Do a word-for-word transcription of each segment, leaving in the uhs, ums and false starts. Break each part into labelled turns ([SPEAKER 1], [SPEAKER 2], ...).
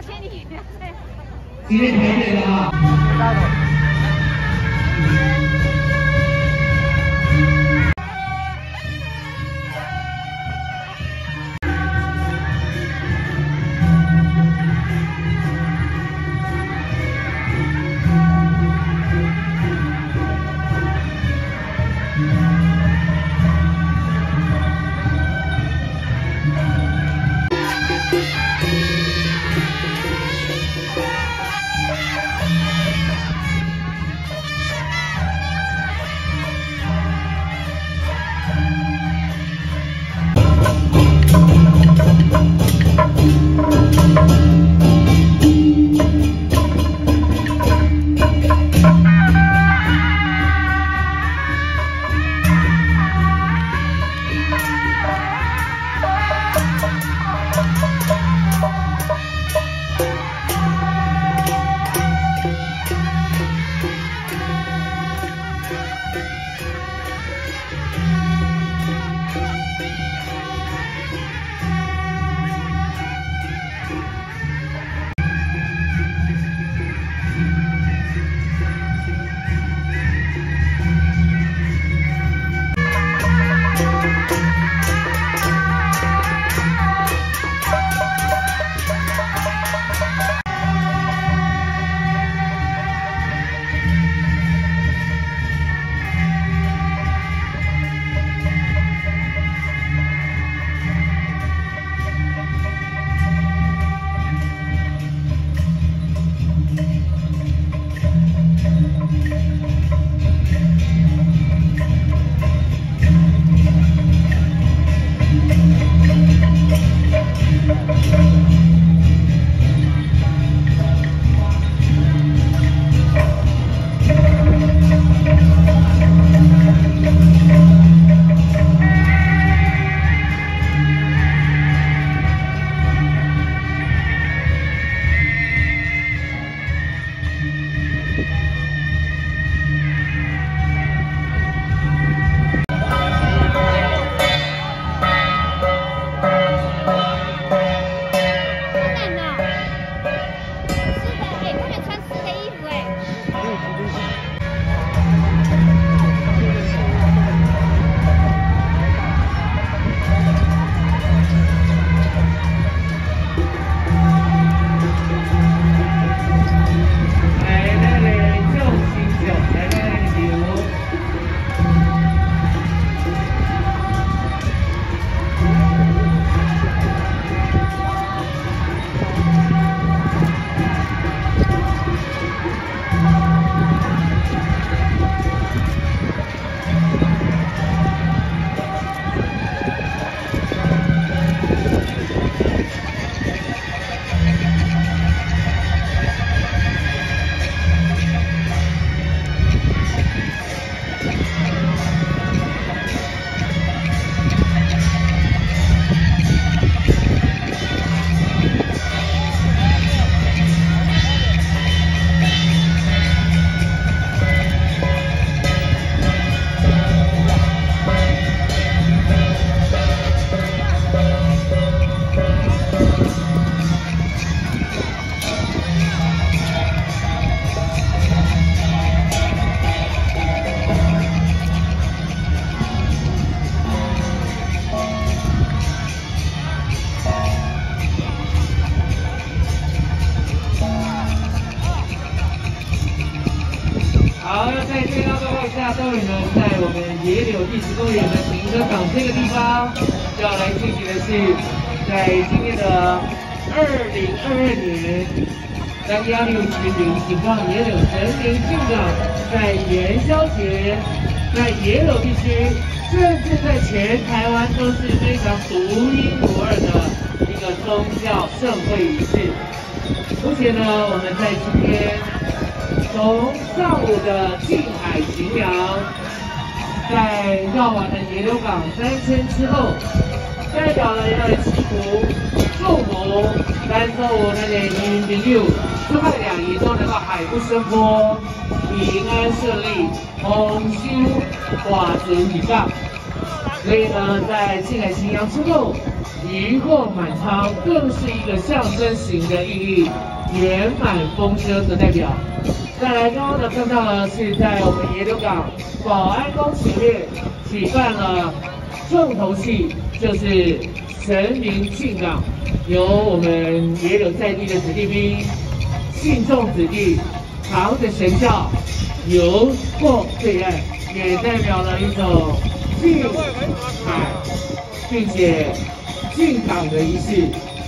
[SPEAKER 1] 千里。
[SPEAKER 2] 今天台北的啊。 待会呢，在我们野柳历史公园的停车场这个地方，要来进行的是，在今天的二零二二年三一六十零景况野柳神灵进港，在元宵节，在野柳地区，甚至在全台湾都是非常独一无二的一个宗教盛会仪式。目前呢，我们在今天。 从上午的近海巡洋，在绕完了野柳港三圈之后，代表了要来祈福、祝福，咱所有咱的渔民朋友，出海两渔都能够海不生波，平安顺利，丰收、化顺宜港。所以呢，在近海巡洋之后， 渔获满仓更是一个象征型的意义，圆满丰收的代表。再来，刚刚呢看到了是在我们野柳港保安宫前面举办了重头戏，就是神明进港，由我们野柳在地的子弟兵、信众子弟扛着神轿游过对岸，也代表了一种进海并且进港的仪式。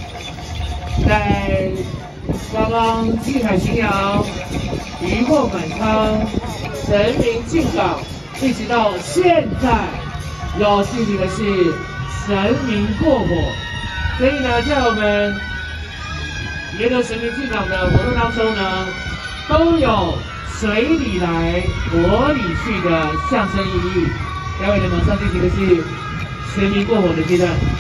[SPEAKER 2] 在刚刚进海巡洋，渔获满仓，神明进港，一直到现在要进行的是神明过火。所以呢，在我们野柳神明进港的活动当中呢，都有水里来火里去的象征意义。待会呢，马上进行的是神明过火的阶段。